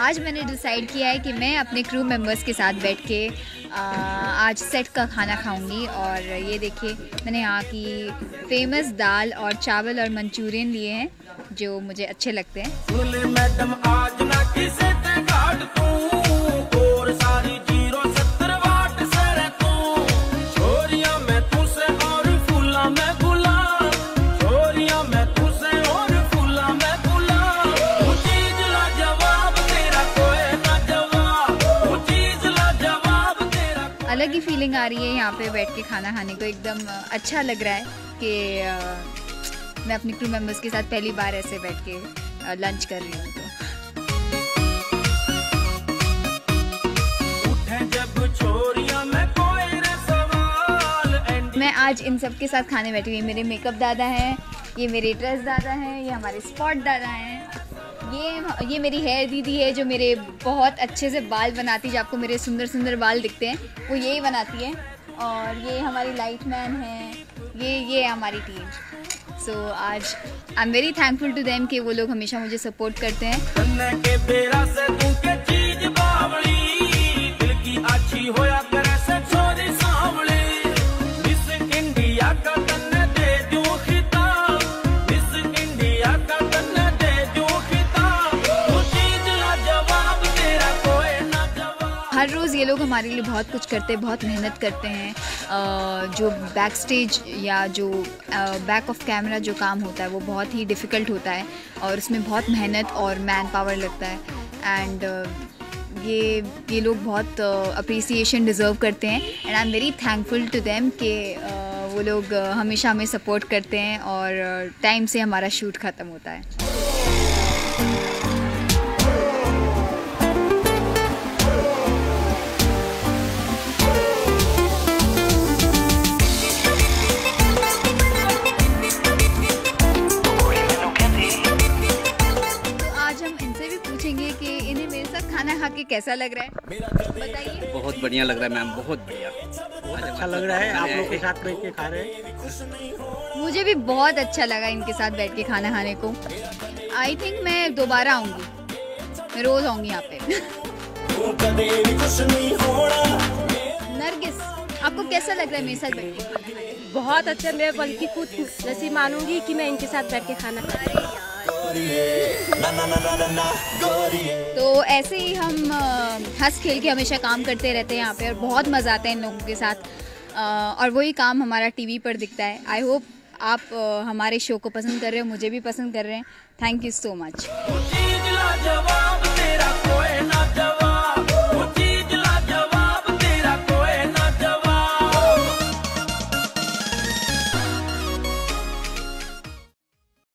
आज मैंने डिसाइड किया है कि मैं अपने क्रू मेंबर्स के साथ बैठ के आज सेट का खाना खाऊंगी। और ये देखिए मैंने यहाँ की फेमस दाल और चावल और मंचूरियन लिए हैं जो मुझे अच्छे लगते हैं। अलग ही फीलिंग आ रही है यहाँ पे बैठ के खाना खाने को। एकदम अच्छा लग रहा है कि मैं अपनी क्रू मेंबर्स के साथ पहली बार ऐसे बैठ के लंच कर रही हूँ। तो मैं आज इन सब के साथ खाने बैठी हुई। मेरे मेकअप दादा हैं, ये मेरे ड्रेस दादा हैं, ये हमारे स्पॉट दादा हैं, ये मेरी हेयर दीदी है जो मेरे बहुत अच्छे से बाल बनाती है। जो आपको मेरे सुंदर सुंदर बाल दिखते हैं वो यही बनाती है। और ये हमारी लाइट मैन है, ये हमारी टीम। सो आज I am very thankful to them कि वो लोग हमेशा मुझे सपोर्ट करते हैं। हर रोज़ ये लोग हमारे लिए बहुत कुछ करते हैं, बहुत मेहनत करते हैं। जो बैक स्टेज या जो बैक ऑफ कैमरा जो काम होता है वो बहुत ही डिफ़िकल्ट होता है और उसमें बहुत मेहनत और मैन पावर लगता है। एंड ये लोग बहुत अप्रिसिएशन डिज़र्व करते हैं and I am very thankful to them कि वो लोग हमेशा हमें सपोर्ट करते हैं और टाइम से हमारा शूट ख़त्म होता है। कि इन्हें मेरे साथ खाना खा के कैसा लग रहा है बताइए। बहुत बढ़िया लग रहा है मैम, बहुत बढ़िया, बहुत अच्छा लग रहा है आप लोग के साथ बैठ के खा रहे हैं। मुझे भी बहुत अच्छा लगा इनके साथ बैठ के खाना खाने को। आई थिंक मैं दोबारा आऊँगी, मैं रोज़ आऊँगी यहाँ पे। नरगिस, आपको कैसा लग रहा है मेरे साथ बैठ के खाना खाने? बहुत अच्छा, मैं बल्कि खुद नसीब मानूंगी कि मैं इनके साथ बैठ के खाना खा रही हूँ। तो ऐसे ही हम हंस खेल के हमेशा काम करते रहते हैं यहाँ पे और बहुत मज़ा आता है इन लोगों के साथ। और वही काम हमारा टीवी पर दिखता है। आई होप आप हमारे शो को पसंद कर रहे हो, मुझे भी पसंद कर रहे हैं। Thank you so much.